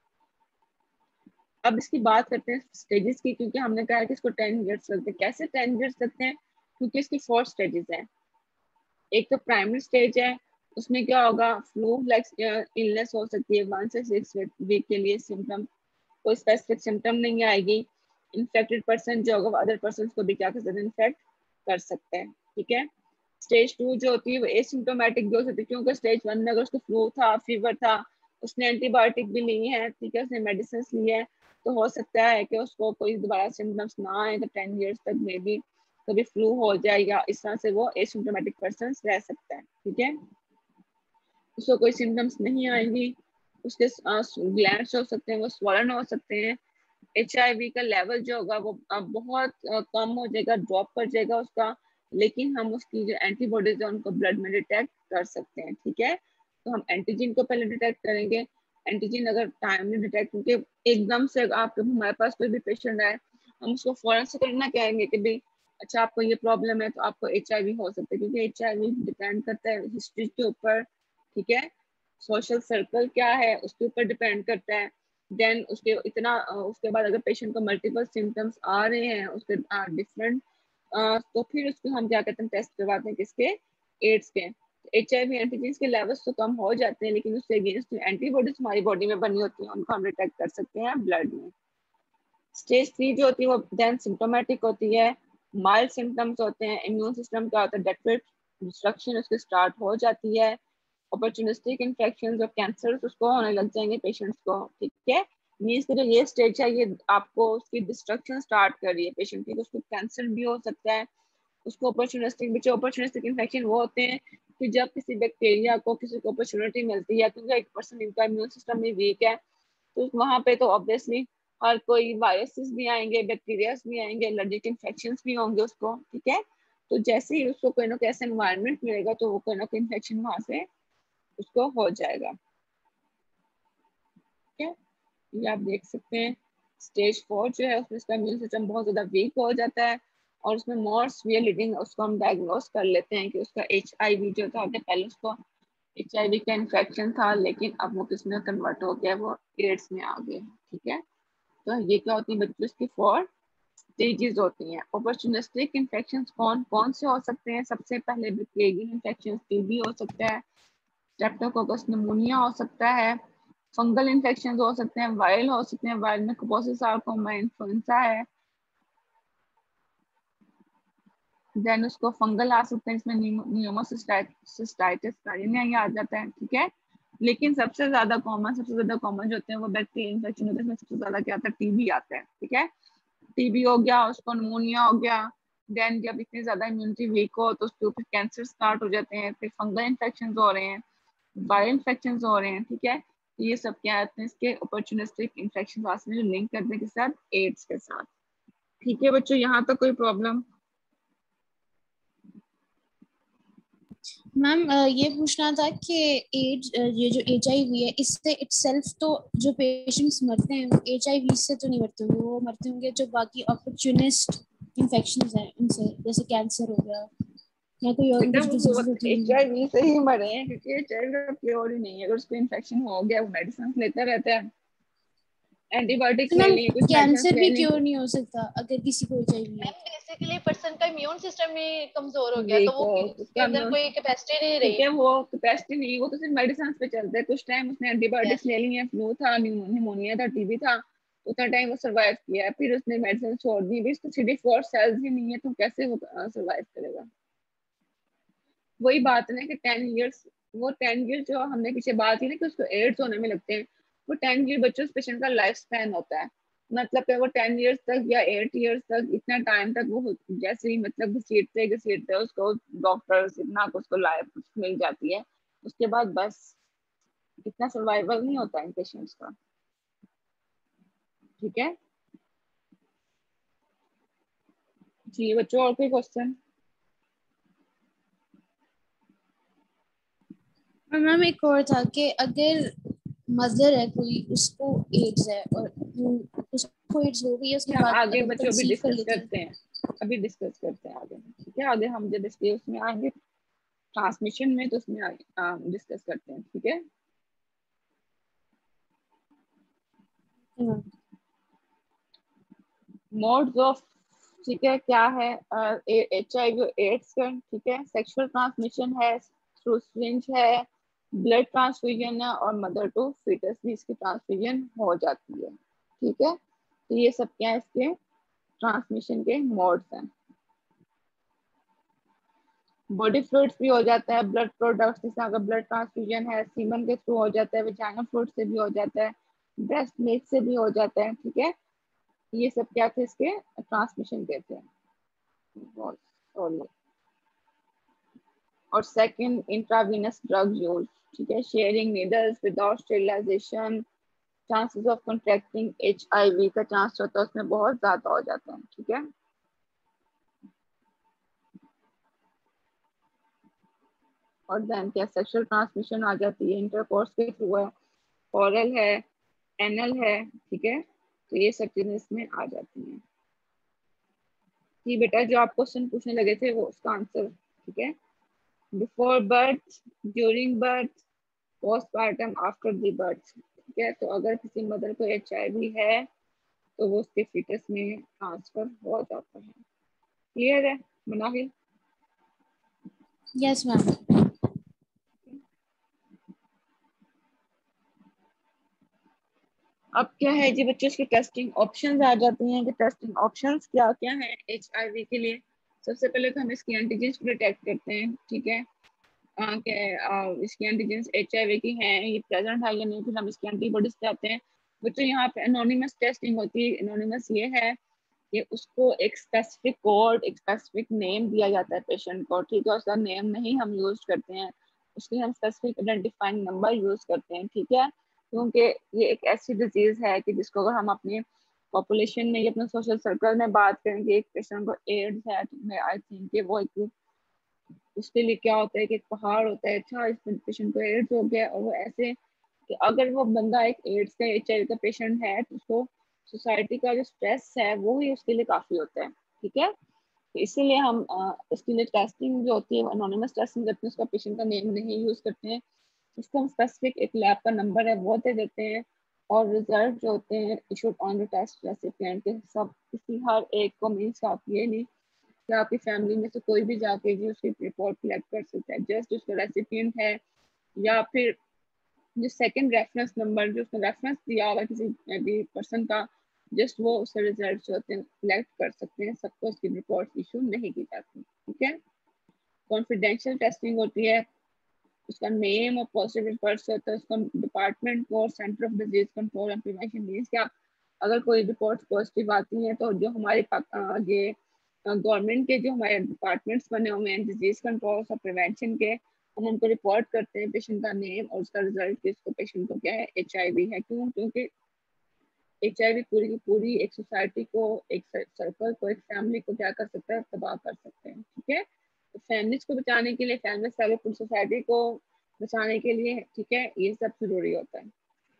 अब इसकी बात करते हैं स्टेजेस की, क्योंकि हमने कहा है कि इसको 10 years लगते हैं। कैसे 10 years लगते हैं? क्योंकि इसकी 4 स्टेजेस हैं। एक तो प्राइमरी स्टेज है, उसमें क्या होगा, फ्लू लाइक इलनेस हो सकती है 1 से 6 वीक के लिए, सिम्टम कोई स्पेसिफिक सिम्टम नहीं आएगी। इन्फेक्टेड पर्सन जो होगा अदर पर्सन को भी क्या कर सकते हैं, इन्फेक्ट कर सकते हैं। ठीक है, स्टेज 2 जो होती है वो एसिम्टोमेटिक भी हो सकती है, क्योंकि स्टेज 1 में अगर उसको फ्लू था, फीवर था, उसने एंटीबायोटिक भी ली है, ठीक है, उसने मेडिसिन ली है, तो हो सकता है कि उसको कोई दोबारा सिम्टम्स ना आए, तो 10 years तक मे बी कभी फ्लू हो जाएगा, इस तरह से वो एसिम्टोमेटिक पर्सन रह सकता है। ठीक है, उसको कोई सिम्टम्स नहीं आएंगी, उसके ग्लैंड्स हो सकते हैं वो स्वॉलन हो सकते हैं। HIV का लेवल जो होगा वो बहुत कम हो जाएगा, ड्रॉप कर जाएगा उसका, लेकिन हम उसकी जो एंटीबॉडीज है उनको ब्लड में डिटेक्ट कर सकते हैं। ठीक है, तो हम एंटीजन को पहले डिटेक्ट करेंगे। एंटीजन अगर टाइमली डिटेक्ट, क्योंकि एकदम से आपके हमारे पास कोई भी पेशेंट आए, हम उसको फौरन से करना कहेंगे कि भाई अच्छा आपको ये प्रॉब्लम है तो आपको HIV हो सकता है, क्योंकि HIV डिपेंड करता है हिस्ट्री के ऊपर। ठीक है, सोशल सर्कल क्या है उसके ऊपर डिपेंड करता है। देन उसके इतना उसके बाद अगर पेशेंट को मल्टीपल सिम्टम्स आ रहे हैं उसके डिफरेंट, तो फिर उसको हम क्या कहते हैं, टेस्ट करवाते हैं किसके, एड्स के। HIV एंटीजन्स के लेवल्स तो कम हो जाते हैं, लेकिन उससे अगेंस्ट एंटीबॉडीज हमारी बॉडी में बनी होती हैं, उनको हम डिटेक्ट कर सकते हैं ब्लड में। स्टेज 3 जो होती है वो देन सिम्टोमेटिक होती है, माइल्ड सिम्टम्स होते हैं, इम्यून सिस्टम क्या होता है डेक्रेट, डिस्ट्रक्शन उसकी स्टार्ट हो जाती है, अपॉर्चुनिस्टिक इन्फेक्शंस और कैंसर्स उसको होने लग जाएंगे पेशेंट्स को, ठीक है। मीन्स कि जो ये स्टेज है ये आपको उसकी डिस्ट्रक्शन स्टार्ट कर रही है पेशेंट की, उसको कैंसर भी हो सकता है, उसको अपॉर्चुनिस्टिक इन्फेक्शन वो होते हैं कि जब किसी बैक्टीरिया को किसी को अपॉर्चुनिटी मिलती है, क्योंकि एक पर्सन इनका इम्यून सिस्टम भी वीक है, तो वहाँ पे तो ऑब्वियसली हर कोई वायरसेस भी आएंगे, बैक्टीरियाज भी आएंगे, एलर्जिक इन्फेक्शंस भी होंगे उसको, ठीक है। तो जैसे ही उसको कोई ना कोई ऐसा एनवायरनमेंट मिलेगा तो वो कोई ना कोई इन्फेक्शन वहाँ से उसको हो जाएगा, ठीक है। ये आप देख सकते हैं स्टेज 4 जो है उसमें इसका इम्यून सिस्टम बहुत ज़्यादा वीक हो जाता है और उसमें मोर सीवियर लीडिंग उसको हम डायग्नोस कर लेते हैं कि उसका HIV जो था, पहले उसको HIV का इन्फेक्शन था लेकिन अब वो किस में कन्वर्ट हो गया, वो एड्स में आ गया, ठीक है। तो ये क्या होती है बच्चों, इसकी 4 स्टेजेस होती हैं। अपॉर्चुनिस्टिक इन्फेक्शंस कौन कौन से हो सकते हैं? सबसे पहले बैक्टीरियल इन्फेक्शन, TB हो सकता है, स्ट्रेप्टोकोकस निमोनिया हो सकता है, फंगल इन्फेक्शन हो सकते हैं, वायरल हो सकते हैं, वायरल में कपोसिस सार्कोमा, इन्फ्लुएंजा है, देन उसको फंगल आ सकते हैं, इसमें नियोमोसिस्टाइटिस कार्डिनिया आ जाता है, ठीक है। लेकिन सबसे ज्यादा कॉमन जो होते हैं वो बैक्टीरियल इन्फेक्शन होते हैं, इसमें सबसे ज्यादा क्या आता है, TB आता है, ठीक है। TB हो गया, उसको निमोनिया हो गया, देन जब इतनी ज्यादा इम्यूनिटी वीक हो तो उसके ऊपर कैंसर स्टार्ट हो जाते हैं, फिर फंगल इन्फेक्शन हो रहे हैं, वायरल इन्फेक्शन हो रहे हैं, ठीक है। ये सब क्या आते हैं इसके अपॉर्चुनिस्टिक इन्फेक्शन में जो लिंक करते हैं किस साथ, एड्स के साथ, ठीक है बच्चों। यहाँ तक कोई प्रॉब्लम? मैम ये पूछना था कि एड्स ये जो HIV है इससे इटसेल्फ तो जो पेशेंट्स मरते हैं वो HIV से तो नहीं मरते होंगे, वो मरते होंगे जो बाकी अपॉर्चुनिस्ट इन्फेक्शंस हैं उनसे, जैसे कैंसर हो गया या कोई और बेटा कुछ वो डिजीजेस होती होंगी। HIV से ही मरे हैं, क्योंकि HIV प्योर ही नहीं है, अगर उसको इन्फेक्शन हो गया वो मेडिसिन लेता रहता है, एंटीबायोटिक्स तो ले मैम ली, कुछ मेडिसिन कैंसर ले भी ली, क्योर नहीं हो सकता अगर किसी को HIV है? मैम बेसिकली पर्सन का इम्यून सिस्टम ही कमजोर हो गया वीक तो वो हो उसके उसका अंदर कोई कैपेसिटी नहीं ठीक रही। है, वो कैपेसिटी नहीं, वो तो सिर्फ मेडिसिन पे चलते हैं। कुछ टाइम उसने एंटीबायोटिक्स यस ले ली है, फ्लू था, निमोनिया था, TB था, उतना टाइम वो सर्वाइव किया, फिर उसने मेडिसिन छोड़ दी, भी उसको CD4 सेल्स ही नहीं है तो कैसे वो सर्वाइव करेगा। वही बात है ना कि 10 इयर्स, वो 10 इयर्स जो हमने पीछे बात की ना कि उसको एड्स होने में लगते हैं, वो 10 ईयर बच्चों पेशेंट का लाइफ स्पैन होता है। मतलब कि वो 10 इयर्स तक या 8 इयर्स तक, इतना टाइम तक वो जैसे ही मतलब घसीटते उसको डॉक्टर इतना कुछ उसको लाइफ मिल जाती है, उसके बाद बस इतना सर्वाइवल नहीं होता है पेशेंट्स का, ठीक है जी बच्चों। और कोई क्वेश्चन? और मैम एक और था कि अगर मदर है कोई, उसको एड्स है और उसको एड्स हो गई है, उसके हम बाद आगे अगर बच्चों अभी कंसीव कर डिस्कस लेती है करते हैं, अभी डिस्कस करते हैं आगे, ठीक है। आगे हम जब इसके उसमें आएंगे ट्रांसमिशन में तो उसमें डिस्कस करते हैं, ठीक है। मोड्स ऑफ, ठीक है, क्या है, HIV एड्स का, ठीक है, सेक्सुअल ट्रांसमिशन है, थ्रू सिरिंज है, ब्लड ट्रांसफ्यूजन है, और मदर टू फीटस भी इसकी ट्रांसफ्यूजन हो जाती है, ठीक है। तो ये सब क्या है इसके ट्रांसमिशन के मोड्स हैं। बॉडी फ्लूइड्स भी हो जाता है, ब्लड प्रोडक्ट्स, जैसे अगर ब्लड ट्रांसफ्यूजन है सीमन के थ्रू हो जाता है, वेजाइनल फ्लूइड से भी हो जाता है, ब्रेस्ट मिल्क से भी हो जाता है, ठीक है। ये सब क्या थे इसके ट्रांसमिशन कहते हैं। और सेकंड इंट्रावेनस ड्रग यूज, ठीक है, sharing needles without sterilization, chances of contracting HIV का चांस होता है उसमें बहुत ज्यादा हो जाता है, ठीक है। और देन क्या सेक्सुअल ट्रांसमिशन आ जाती है, इंटरकोर्स के थ्रू है, ओरल है, एनल है, ठीक है। तो ये सब चीजें इसमें आ जाती हैं। कि बेटा जो आप क्वेश्चन पूछने लगे थे वो उसका आंसर, ठीक है। Before birth, during birth, postmortem, after the birth, ठीक है। तो अगर किसी मदर को HIV है तो वो उसके फीटस में ट्रांसफर हो जाता है। क्लियर है मुनाहिल? Yes ma'am. अब क्या है जी बच्चों, इसकी टेस्टिंग ऑप्शंस आ जाती हैं कि टेस्टिंग ऑप्शंस क्या क्या हैं HIV के लिए। सबसे पहले तो हम इसकी एंटीजेंस को डिटेक्ट करते हैं, ठीक है, इसकी एंटीजेंस HIV की हैं, ये प्रेजेंट है या नहीं, फिर हम इसकी एंटीबॉडीज चाहते हैं। बच्चों यहाँ पे एनोनिमस टेस्टिंग होती है। एनोनिमस ये है कि उसको एक स्पेसिफिक कोड, एक स्पेसिफिक नेम दिया जाता है पेशेंट को, ठीक है, उसका नेम नहीं हम यूज करते हैं, उसके हम स्पेसिफिक आइडेंटिफाइंग नंबर यूज करते हैं, ठीक है, क्योंकि ये एक ऐसी डिजीज है कि जिसको अगर हम अपने पॉपुलेशन में या अपने सोशल सर्कल में बात करेंगे, एक पेशेंट को एड्स है, मैं आई थिंक कि वो एक उसके लिए क्या होता है कि एक पहाड़ होता है, अच्छा इस पेशेंट को एड्स हो गया, और वो ऐसे कि अगर वो बंदा एक एड्स का HIV का पेशेंट है तो उसको सोसाइटी का जो स्ट्रेस है वो ही उसके लिए काफी होता है, ठीक है। तो इसीलिए हम इसके लिए टेस्टिंग जो होती है एनोनिमस टेस्टिंग करते हैं, उसका पेशेंट का नेम नहीं यूज करते हैं, इसको हम स्पेसिफिक एक लैब का नंबर है वो दे देते हैं, और रिजल्ट जो होते हैं issued on the test recipient के सब, किसी हर एक को मीन्स आप ये नहीं कि आपकी फैमिली में से कोई भी जाके जी उसकी रिपोर्ट कलेक्ट कर सकता है, जस्ट उसका रेसिपिएंट है या फिर जो सेकंड रेफरेंस नंबर जो उसने रेफरेंस दिया होगा किसी भी पर्सन का, जस्ट वो उसके रिजल्ट जो होते हैं कलेक्ट कर सकते हैं, सबको उसकी रिपोर्ट इशू नहीं की जाती, ठीक है। कॉन्फिडेंशियल टेस्टिंग होती है, उसका नेम और पॉजिटिव रिपोर्ट होता है, उसका डिपार्टमेंट को centre of disease control and prevention means कि आप अगर कोई रिपोर्ट पॉजिटिव आती है तो जो हमारे ये गवर्नमेंट के जो हमारे डिपार्टमेंट्स बने हुए हैं डिजीज कंट्रोल और प्रिवेंशन के, हम उनको रिपोर्ट करते हैं पेशेंट का नेम और उसका रिजल्ट कि इसको पेशेंट को क्या है HIV है, क्यों, क्योंकि HIV पूरी की पूरी एक सोसाइटी को, एक सर्कल को, एक फैमिली को क्या कर सकता है, तबाह कर सकते हैं, ठीक है। तो फैमिलीज को बचाने के लिए, फैमिली से पूरी सोसाइटी को बचाने के लिए, ठीक है, ये सब जरूरी होता है,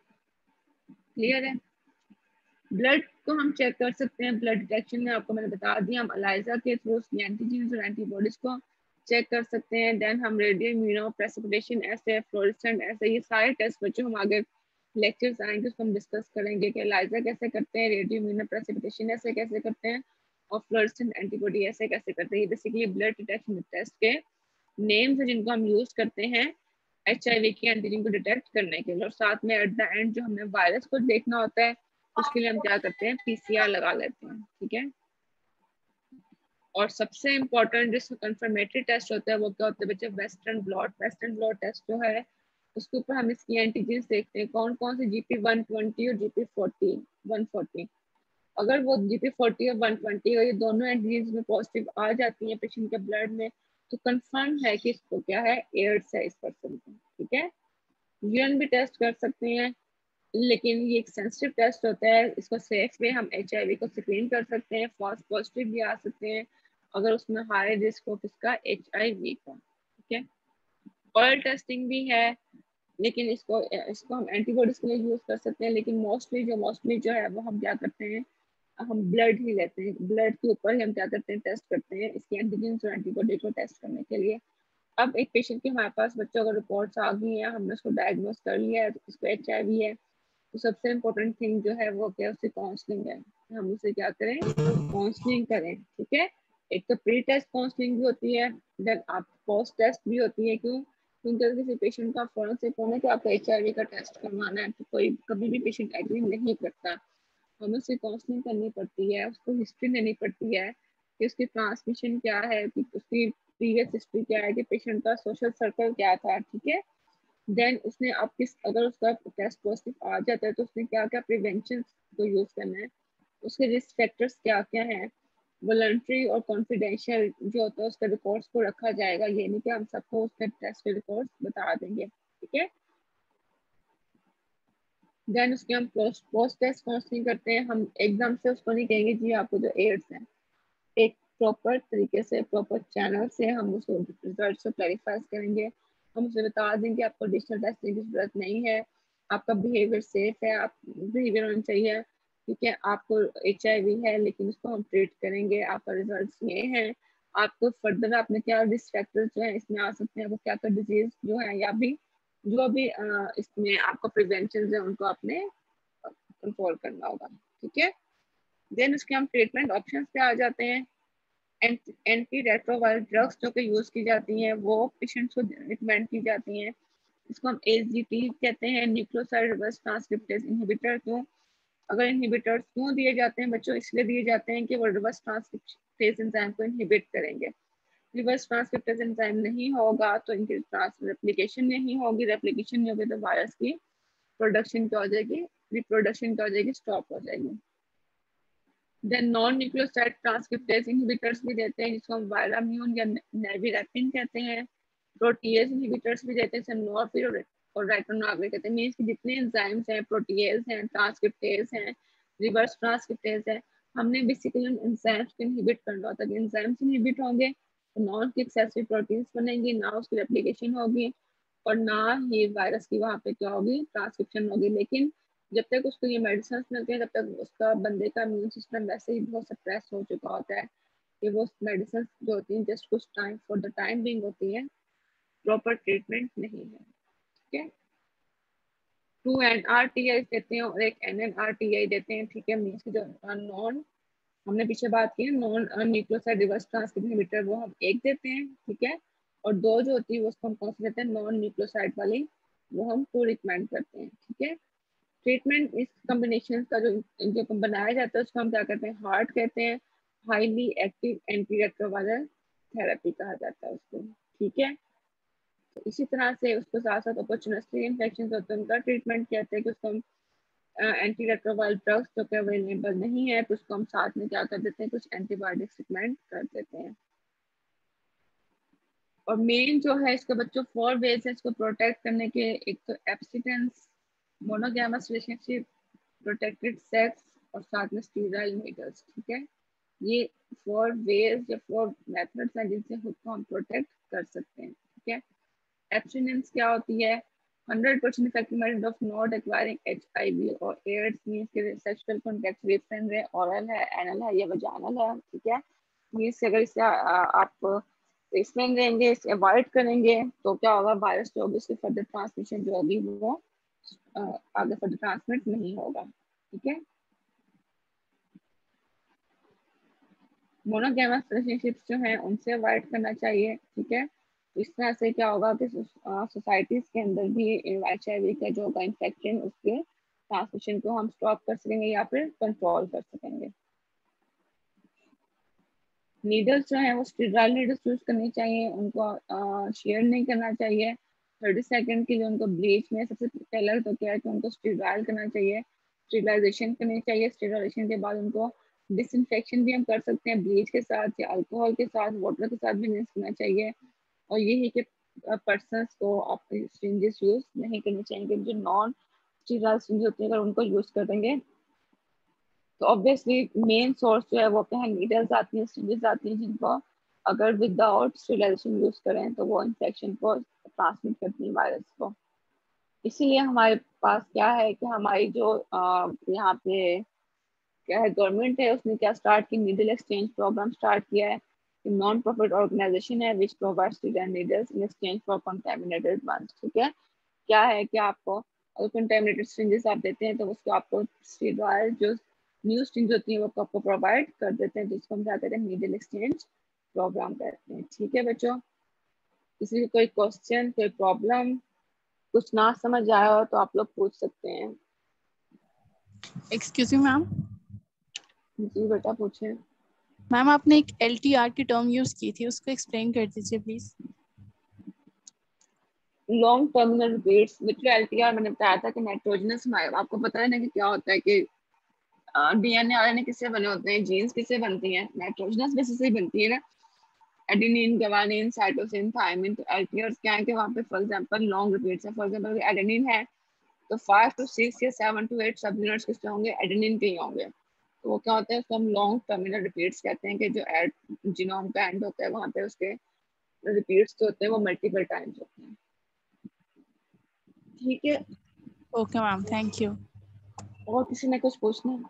क्लियर है। ब्लड को हम चेक कर सकते हैं, ब्लड डिटेक्शन में आपको मैंने बता दिया, हम एलाइजा के थ्रू एंटीजेंस और एंटीबॉडीज को चेक कर सकते हैं। देन हम रेडियो इम्यूनो प्रेसिपिटेशन ऐसे, फ्लोरेसेंट ऐसे, ये सारे टेस्ट बच्चों हम आगे लेक्चर्स आएंगे उसको हम डिस्कस करेंगे कि एलाइजा कैसे करते हैं, रेडियो इम्यूनो प्रेसिपिटेशन ऐसे कैसे करते हैं, और फ्लोरेसेंट एंटीबॉडी ऐसे कैसे करते हैं। ये बेसिकली ब्लड डिटेक्शन टेस्ट के नेम्स है जिनको हम यूज करते हैं HIV के एंटीजन को डिटेक्ट करने के लिए, और साथ में एट द एंड जो हमने वायरस को देखना होता है उसके लिए हम क्या करते हैं, PCR लगा लेते हैं, ठीक है। और सबसे इम्पोर्टेंट जिसको कंफर्मेटरी टेस्ट होता है वो क्या होता है बच्चे, western blot. Western blot test जो है उसके ऊपर हम इसकी एंटीजेंस देखते हैं, कौन कौन से GP120 और GP40 140, अगर वो GP40 और 120 और ये दोनों एंटीजेंस में पॉजिटिव आ जाती है पेशेंट के ब्लड में, तो कंफर्म है कि इसको क्या है, एड्स है इस पर्सन को, ठीक है। यूरिन भी टेस्ट कर सकते हैं, लेकिन ये एक सेंसिटिव टेस्ट होता है, इसको सेफ वे हम HIV को स्क्रीन कर सकते हैं, फॉल्स पॉजिटिव भी आ सकते हैं अगर उसमें हाई रिस्क हो किसका, HIV का, ठीक है। ऑयल टेस्टिंग भी है, लेकिन इसको हम एंटीबॉडीज के लिए यूज कर सकते हैं, लेकिन मोस्टली जो है वो हम क्या करते हैं, हम ब्लड ही लेते हैं, ब्लड के ऊपर ही हम क्या करते हैं, टेस्ट करते हैं इसकी एंटीजन और एंटीबॉडी को टेस्ट करने के लिए। अब एक पेशेंट की हमारे पास बच्चों अगर रिपोर्ट्स आ गई हैं, हमने उसको डायग्नोस कर लिया है इसको HIV है, तो सबसे इम्पोर्टेंट थिंग जो है वो क्या, उसकी काउंसलिंग है, हम उसे क्या करें, काउंसलिंग करें, ठीक है। एक तो प्री टेस्ट काउंसलिंग भी होती है, देन आप पोस्ट टेस्ट भी होती है, क्यों, क्योंकि अगर किसी पेशेंट का फौरन से फोन है कि आपको HIV का टेस्ट करवाना है तो कोई कभी भी पेशेंट एग्री नहीं करता, हमें उसकी काउंसलिंग करनी पड़ती है, उसको हिस्ट्री लेनी पड़ती है कि उसकी ट्रांसमिशन क्या है, कि उसकी प्रीवियस हिस्ट्री क्या है, कि पेशेंट का सोशल सर्कल क्या था, ठीक है। देन उसने आप किस, अगर उसका टेस्ट पॉजिटिव आ जाता है तो उसने क्या क्या प्रिवेंशन को यूज करना है, उसके रिस्क फैक्टर्स क्या क्या हैं, वॉलंटरी और कॉन्फिडेंशियल जो होता है उसके रिकॉर्ड्स को रखा जाएगा, ये नहीं कि हम सबको उसके टेस्ट के रिकॉर्ड्स बता देंगे, ठीक है। देन उसके हम पोस्ट टेस्ट काउंसलिंग करते हैं, हम एकदम से उसको नहीं कहेंगे जी आपको जो एड्स है, एक प्रॉपर तरीके से, प्रॉपर चैनल से हम उसको रिजल्ट को क्लैरिफाई करेंगे, हम उसे बता देंगे आपको एडिशनल टेस्टिंग की जरूरत नहीं है, आपका बिहेवियर सेफ है, आप बिहेवियर होना चाहिए, ठीक है, आपको HIV है लेकिन उसको हम ट्रीट करेंगे, आपका रिजल्ट ये है, आपको फर्दर आपने क्या रिस्क फैक्टर्स जो है इसमें आ सकते हैं, वो क्या क्या डिजीज जो है या भी जो भी इसमें आपका प्रिवेंशन है उनको आपने कंट्रोल करना होगा, ठीक है। देन उसके हम ट्रीटमेंट ऑप्शंस पे आ जाते हैं। एंटी रेट्रोवायरल ड्रग्स जो कि यूज की जाती हैं वो पेशेंट्स को रिकमेंड की जाती हैं, इसको हम AZT कहते हैं, न्यूक्लियोसाइड रिवर्स ट्रांसक्रिप्टेज इनहिबिटर, क्यों, अगर इनहिबिटर्स क्यों दिए जाते हैं बच्चों, इसलिए दिए जाते हैं कि वो रिवर्स ट्रांसक्रिप्टेज एंजाइम को इनहिबिट करेंगे। रिवर्स ट्रांसक्रिप्टेज एंजाइम नहीं होगा तो इनकी रेप्लिकेशन नहीं होगी, रेप्लिकेशन नहीं होगी तो वायरस की प्रोडक्शन क्या हो जाएगी, रिप्रोडक्शन क्या हो जाएगी, स्टॉप हो जाएगी। Then non nucleoside transcriptase inhibitors भी देते हैं जिसको हम वायराम्यून या नेविरेपिन कहते हैं। प्रोटीएज इनहिबिटर्स भी देते हैं, नॉर्फिर और राइटोनाविर कहते हैं। मींस कि जितने एंजाइम्स हैं, प्रोटीएज हैं, ट्रांसक्रिप्टेज हैं, रिवर्स ट्रांसक्रिप्टेज है, हमने बेसिकली उन एंजाइम्स को इनहिबिट करना होता है। एंजाइम्स इनहिबिट होंगे तो नॉन एक्सेसिव प्रोटीन्स बनेंगी, ना उसकी रेप्लिकेशन होगी और ना ही वायरस की वहाँ पे क्या होगी, ट्रांसक्रिप्शन होगी। लेकिन जब तक उसको ये मेडिसिन मिलते हैं तब तक उसका बंदे का इम्यून सिस्टम वैसे ही बहुत सप्रेस हो चुका होता है कि वो मेडिसिन जो होती हैं जस्ट कुछ time for the time being होती है, प्रॉपर ट्रीटमेंट नहीं है। ठीक है, 2 NRTI देते हैं और एक NNRTI देते हैं। ठीक है, मीन्स जो नॉन, हमने पीछे बात की non nucleoside reverse transcription inhibitor वो हम एक देते हैं। ठीक है, और 2 जो होती है वो उसको हम कौन सी देते हैं, नॉन न्यूक्लियोसाइड वाली, वो हम 2 रिकमेंड करते हैं। ठीक है, ट्रीटमेंट इस कॉम्बिनेशन का जो बनाया जाता है उसको हम क्या करते हैं, हार्ट कहते हैं, highly active anti retroviral therapy कहा जाता है उसको। ठीक है, तो इसी तरह से उसको साथ साथ अपॉर्चुनिस्टिक इन्फेक्शन होते हैं उनका ट्रीटमेंट कहते हैं कि उसको हम एंटी रेट्रोवायरल ड्रग्स जो कि अवेलेबल नहीं है तो उसको हम साथ में क्या कर देते हैं, कुछ एंटीबायोटिक्स रिकमेंड कर देते हैं। और मेन जो है इसका बच्चों 4 वेज है इसको प्रोटेक्ट करने के, एक तो abstinence, monogamous relationship, protected sex और साथ में स्टीराइल नीडल्स। ठीक है, ये 4 वेज या 4 मेथड्स हैं जिनसे खुद को हम प्रोटेक्ट कर सकते हैं। ठीक है, एब्स्टिनेंस क्या होती है, 100% effective method of not acquiring HIV और एड्स मींस के सेक्सुअल कॉन्टैक्ट विद फ्रेंड है, ओरल है, एनल है या वजाइनल है। ठीक है, मींस अगर इससे आप इसमें रहेंगे, इसे अवॉइड करेंगे तो क्या होगा, वायरस जो होगी उसकी फर्दर ट्रांसमिशन जो होगी वो आगे फर्दर ट्रांसमिट नहीं होगा। ठीक है, मोनोगैमस रिलेशनशिप्स जो हैं उनसे अवॉइड करना चाहिए। ठीक है, इस तरह से क्या होगा कि सोसाइटीज के अंदर भी HIV का जो होगा इन्फेक्शन उसके ट्रांसमिशन को हम स्टॉप कर सकेंगे या फिर कंट्रोल कर सकेंगे। नीडल्स जो है वो स्टेराइल नीडल्स यूज करनी चाहिए, उनको शेयर नहीं करना चाहिए। 30 सेकंड के लिए उनको ब्लीच में, सबसे पहले तो क्या है कि उनको स्टेराइल करना चाहिए, स्टेरिलाइजेशन करनी चाहिए। स्टेरिलाइजेशन के बाद उनको डिसइंफेक्शन भी हम कर सकते हैं ब्लीच के साथ या अल्कोहल के साथ, वाटर के साथ भी यूज करना चाहिए। और यही कि पर्सनस को अपने सिरिंजेस यूज नहीं करनी चाहिए, जो नॉन स्टेराइल सिरिंज होती है अगर उनको यूज कर देंगे तो ऑब्वियसली मेन सोर्स जो है वो क्या है, नीडल्स आती हैं, सिरिंजेस आती हैं जिनको अगर विदाउट स्टेरिलाइजेशन यूज करें तो वो इन्फेक्शन को ट्रांसमिट करती है वायरस को। इसीलिए हमारे पास क्या है कि हमारी जो यहाँ पे क्या है, गवर्नमेंट है उसने क्या स्टार्ट की, नीडल एक्सचेंज प्रोग्राम स्टार्ट किया है। नॉन प्रॉफिट ऑर्गेनाइजेशन है which provides needles in exchange for contaminated ones. ठीक है, क्या है कि आपको अगर कंटामिनेटेड सिरिंजेस आप देते हैं तो उसको आपको स्टेरॉइड जो न्यू स्ट्रिंग्स होती हैं वो आपको प्रोवाइड कर देते हैं, जिसको हम क्या कहते हैं, नीडल एक्सचेंज प्रोग्राम कहते हैं। ठीक है बच्चों, किसी को कोई क्वेश्चन, कोई प्रॉब्लम, कुछ ना समझ आया हो तो आप लोग पूछ सकते हैं। Excuse me ma'am. जी बेटा पूछें। मैम आपने एक LTR की टर्म यूज की थी, उसको एक्सप्लेन कर दीजिए प्लीज। लॉन्ग टर्मिनल रिपीट्स, मतलब LTR मैंने बताया था कि नाइट्रोजनस, आपको पता है ना कि क्या होता है कि DNA RNA किससे बने होते हैं, जीन्स किससे बनती हैं, नाइट्रोजनस बेसिस से ही बनती है ना, एडेनिन, ग्वानिन, साइटोसिन, थायमिन। तो LTRs क्या है कि वहाँ पे फॉर एग्जांपल लॉन्ग रिपीट्स है, फॉर एग्जांपल एडेनिन है तो 5 to 6 या 7 to 8 सब यूनिट्स किसके होंगे, एडेनिन के ही होंगे। तो वो क्या होता है, उसको हम लॉन्ग टर्मिनल रिपीट्स कहते हैं कि जो जीनोम का एंड होता है वहाँ पे उसके रिपीट्स जो होते हैं वो मल्टीपल टाइम्स होते हैं। ठीक है, ओके मैम, थैंक यू। और किसी ने कुछ पूछना है?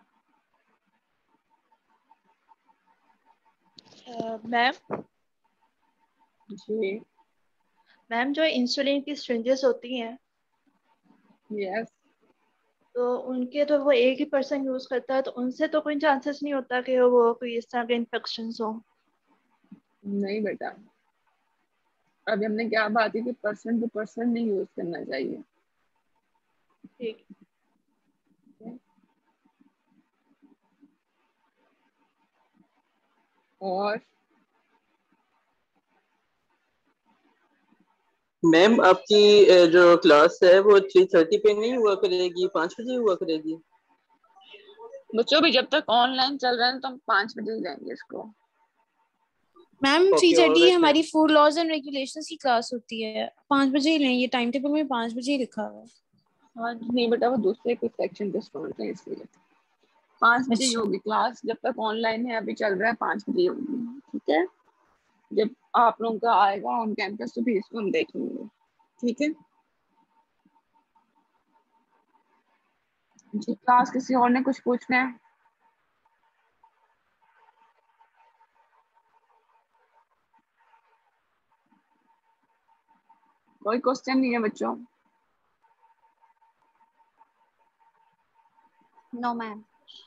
मैम जी मैम जो इंसुलिन की सिरिंजेस होती हैं यस, तो उनके तो वो एक ही पर्सन यूज करता है, तो उनसे तो कोई चांसेस नहीं होता कि वो कोई इस तरह के इन्फेक्शन हो। नहीं बेटा, अभी हमने क्या बात की कि पर्सन टू पर्सन नहीं यूज करना चाहिए। ठीक। और मैम आपकी जो क्लास है वो 3:30 पे नहीं हुआ करेगी, 5 बजे हुआ करेगी? बच्चों भी जब तक ऑनलाइन चल रहा है तो हम 5 बजे ही लेंगे इसको। मैम ओके 3:30 ऑलराइट हमारी फूड लॉज एंड रेगुलेशंस की क्लास होती है, 5 बजे ही नहीं, ये टाइम टेबल में 5 बजे ही लिखा हुआ है। हाँ नहीं बेटा, वो दूसरे कुछ सेक्शन के स्टूडेंट हैं इसलिए 5 बजे ही अच्छा होगी क्लास। जब तक ऑनलाइन है अभी चल रहा है 5 बजे ही होगी, ठीक है। जब आप लोगों का आएगा ऑन कैंपस तो भी इसको हम देख लेंगे, ठीक है जी। क्लास किसी और ने कुछ पूछना है? कोई क्वेश्चन नहीं है बच्चों? No ma'am.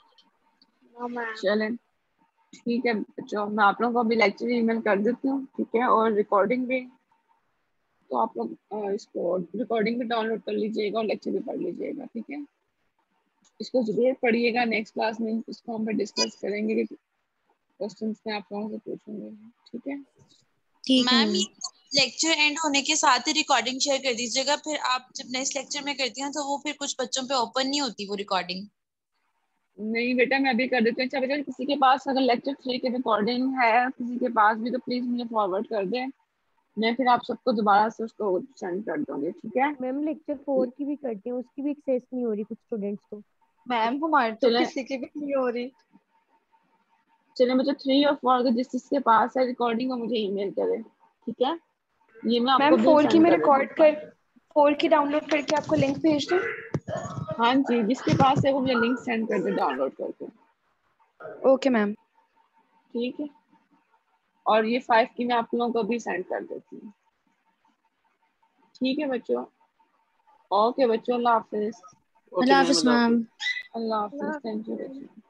चलें ठीक है बच्चों, मैं आप लोगों को अभी लेक्चर ईमेल कर देती हूँ, ठीक है। और रिकॉर्डिंग भी, तो आप लोग इसको रिकॉर्डिंग भी डाउनलोड कर लीजिएगा और लेक्चर भी पढ़ लीजिएगा, ठीक है। इसको जरूर पढ़िएगा, नेक्स्ट क्लास में इसको हम डिस्कस करेंगे कि क्वेश्चंस मैं आप लोगों से पूछूंगी, ठीक है। ठीक है मैम मैम। ये लेक्चर एंड होने के साथ ही रिकॉर्डिंग शेयर कर दीजिएगा, फिर आप जब नेक्स्ट लेक्चर में करती हैं तो वो फिर कुछ बच्चों पे ओपन नहीं होती वो रिकॉर्डिंग। नहीं बेटा मैं अभी कर देती हूँ। अच्छा बेटा, किसी के पास अगर लेक्चर 3 की रिकॉर्डिंग है किसी के पास भी, तो प्लीज मुझे फॉरवर्ड कर दें, मैं फिर आप सबको दोबारा से उसको सेंड कर दूंगी, ठीक है। मैम लेक्चर 4 की भी करती हूँ, उसकी भी एक्सेस नहीं हो रही कुछ स्टूडेंट्स को। मैम हमारे तो चले किसी की भी नहीं हो रही। चले मुझे 3 और 4 का जिसके पास है रिकॉर्डिंग वो मुझे ईमेल करे, ठीक है। ये मैं आपको मैम बिल 4 की सेंड मैं कर देती रिकॉर्ड हूँ। कर 4 की डाउनलोड करके आपको लिंक भेज दूँ? हाँ जी, जिसके पास है वो मुझे लिंक सेंड कर दे डाउनलोड करके, ओके मैम। ठीक है। और ये 5 की मैं आप लोगों को भी सेंड कर देती हूँ, ठीक है बच्चों। ओके बच्चों, अल्लाह हाफिज। ओके अल्लाह मैम हाफिज अल्लाह मैम। हाफिज। अल्लाह हाफिज, थैंक यू बच्चों।